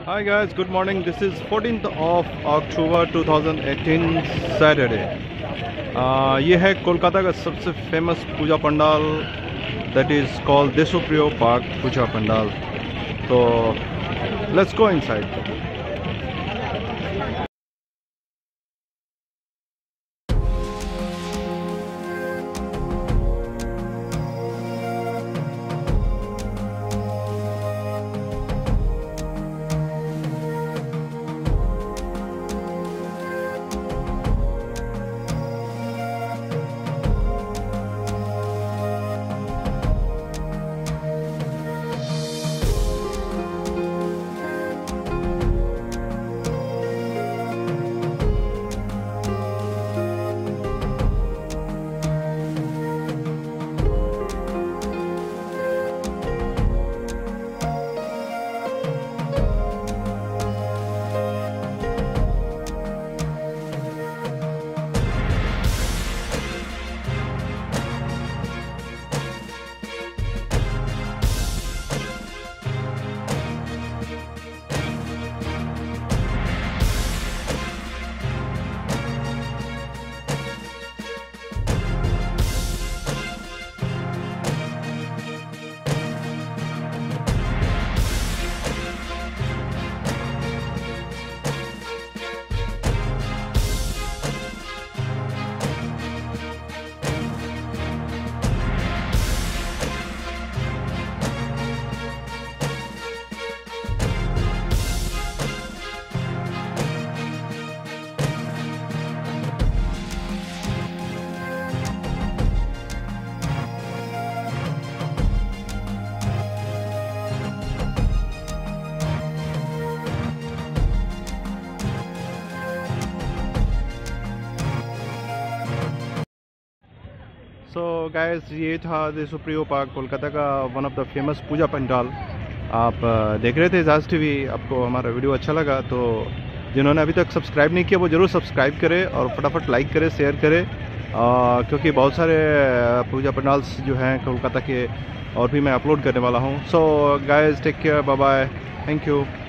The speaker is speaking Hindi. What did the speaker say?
Hi guys, good morning. This is 14th of October 2018 Saturday. ये है कोलकाता का सबसे famous puja pandal that is called Desho Priyo park puja pandal. तो let's go inside. So guys, ये था देशो प्रियो पार्क कोलकाता का one of the famous puja pandal. आप देख रहे थे जाज टीवी. आपको हमारा वीडियो अच्छा लगा तो जिन्होंने अभी तक सब्सक्राइब नहीं किया वो ज़रूर सब्सक्राइब करें और फटाफट लाइक करें, शेयर करें, क्योंकि बहुत सारे पूजा पंडाल्स जो हैं कोलकाता के और भी मैं अपलोड करने वाला हूँ. So guys, take care, bye bye, thank you.